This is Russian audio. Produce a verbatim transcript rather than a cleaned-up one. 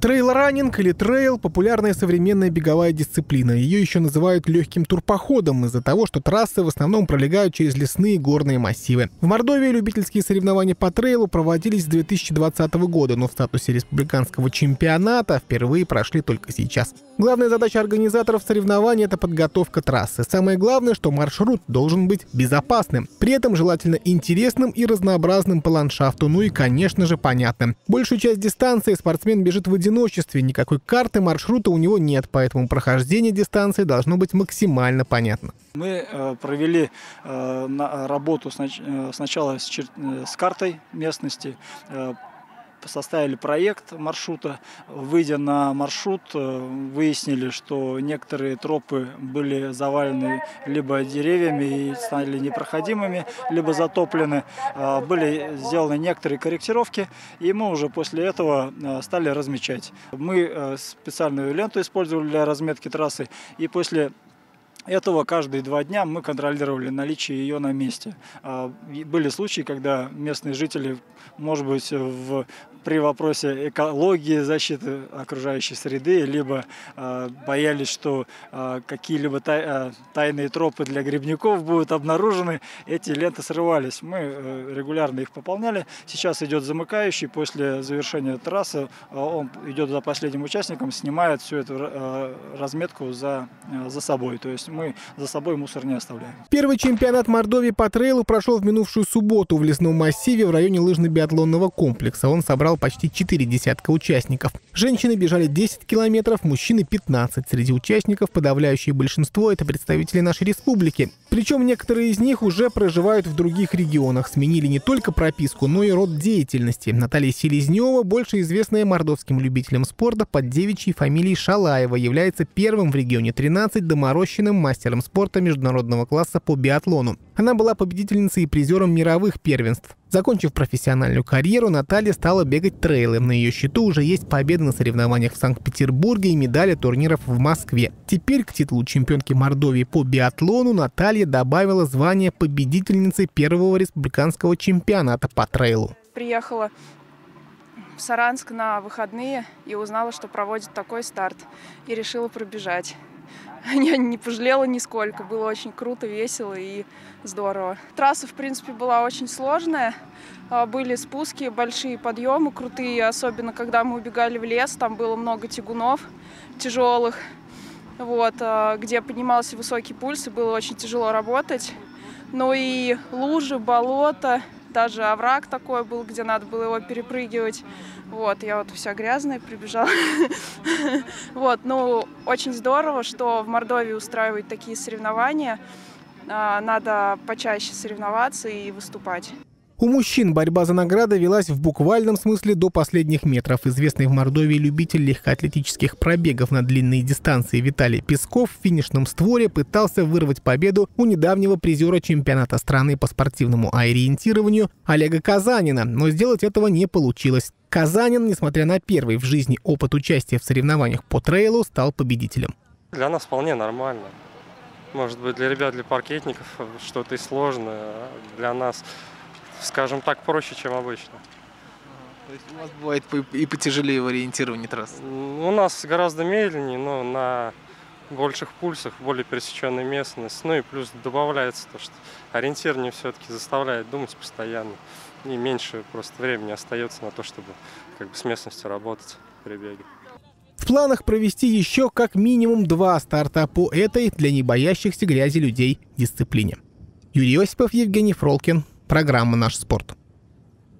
Трейл-раннинг или трейл – популярная современная беговая дисциплина. Ее еще называют легким турпоходом из-за того, что трассы в основном пролегают через лесные горные массивы. В Мордовии любительские соревнования по трейлу проводились с две тысячи двадцатого года, но в статусе республиканского чемпионата впервые прошли только сейчас. Главная задача организаторов соревнований – это подготовка трассы. Самое главное, что маршрут должен быть безопасным, при этом желательно интересным и разнообразным по ландшафту, ну и, конечно же, понятным. Большую часть дистанции спортсмен бежит в одиночестве, никакой карты маршрута у него нет, поэтому прохождение дистанции должно быть максимально понятно. Мы э, провели э, на, работу снач, э, сначала с, чер, э, с картой местности, э, составили проект маршрута, выйдя на маршрут, выяснили, что некоторые тропы были завалены либо деревьями и стали непроходимыми, либо затоплены. Были сделаны некоторые корректировки, и мы уже после этого стали размечать. Мы специальную ленту использовали для разметки трассы, и после этого каждые два дня мы контролировали наличие ее на месте. Были случаи, когда местные жители, может быть, в, при вопросе экологии, защиты окружающей среды, либо э, боялись, что э, какие-либо тай, э, тайные тропы для грибников будут обнаружены, эти ленты срывались. Мы э, регулярно их пополняли. Сейчас идет замыкающий, после завершения трассы э, он идет за последним участником, снимает всю эту э, разметку за, э, за собой. То есть мы за собой мусор не оставляем. Первый чемпионат Мордовии по трейлу прошел в минувшую субботу в лесном массиве в районе лыжно-биатлонного комплекса. Он собрал почти четыре десятка участников. Женщины бежали десять километров, мужчины пятнадцать. Среди участников подавляющее большинство – это представители нашей республики. Причем некоторые из них уже проживают в других регионах, сменили не только прописку, но и род деятельности. Наталья Селезнева, больше известная мордовским любителям спорта под девичьей фамилией Шалаева, является первым в регионе тринадцать доморощенным мастером спорта международного класса по биатлону. Она была победительницей и призером мировых первенств. Закончив профессиональную карьеру, Наталья стала бегать трейлы. На ее счету уже есть победы на соревнованиях в Санкт-Петербурге и медали турниров в Москве. Теперь к титулу чемпионки Мордовии по биатлону Наталья добавила звание победительницы первого республиканского чемпионата по трейлу. Приехала в Саранск на выходные и узнала, что проводит такой старт, и решила пробежать. Я не пожалела нисколько, было очень круто, весело и здорово. Трасса, в принципе, была очень сложная, были спуски, большие подъемы, крутые, особенно когда мы убегали в лес, там было много тягунов тяжелых, вот, где поднимался высокий пульс, и было очень тяжело работать. Ну и лужи, болото, даже овраг такой был, где надо было его перепрыгивать. Вот, я вот вся грязная прибежала. Вот, ну, очень здорово, что в Мордовии устраивают такие соревнования. Надо почаще соревноваться и выступать. У мужчин борьба за награды велась в буквальном смысле до последних метров. Известный в Мордовии любитель легкоатлетических пробегов на длинные дистанции Виталий Песков в финишном створе пытался вырвать победу у недавнего призера чемпионата страны по спортивному ориентированию Олега Казанина, но сделать этого не получилось. Казанин, несмотря на первый в жизни опыт участия в соревнованиях по трейлу, стал победителем. Для нас вполне нормально. Может быть, для ребят, для паркетников что-то и сложное. Для нас, скажем так, проще, чем обычно. То есть у вас бывает и потяжелее в ориентировании трасс? У нас гораздо медленнее, но на больших пульсах, более пересеченная местность. Ну и плюс добавляется то, что ориентирование все-таки заставляет думать постоянно. И меньше просто времени остается на то, чтобы как бы с местностью работать при беге. В планах провести еще как минимум два старта по этой, для не боящихся грязи людей, дисциплине. Юрий Осипов, Евгений Фролкин. Программа «Наш спорт».